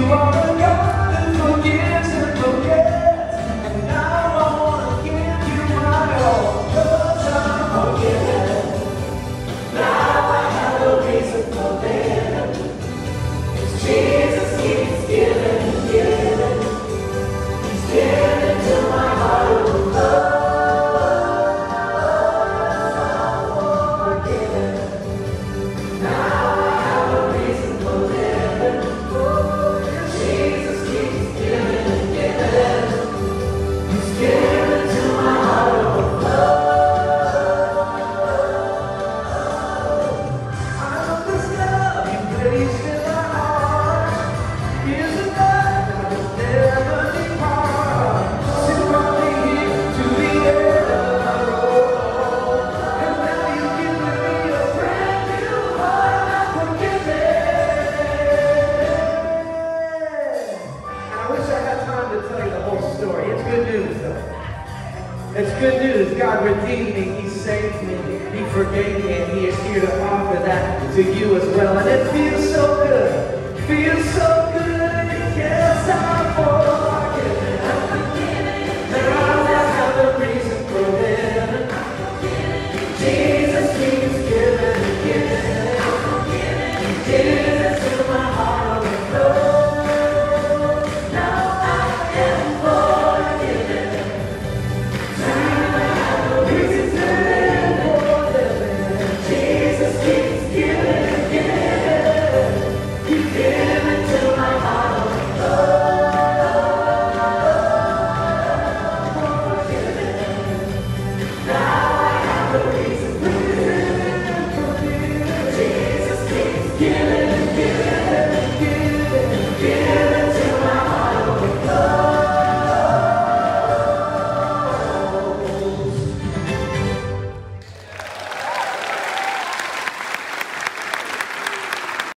are the God who forgives and forgets, and now I want to give you my all, 'cause I'm forgiven. Now I have a reason for living, 'cause Jesus keeps giving and giving. He's giving to my heart of love. It's good news. God redeemed me. He saved me. He forgave me. And He is here to offer that to you as well. And it feels so good. Feels so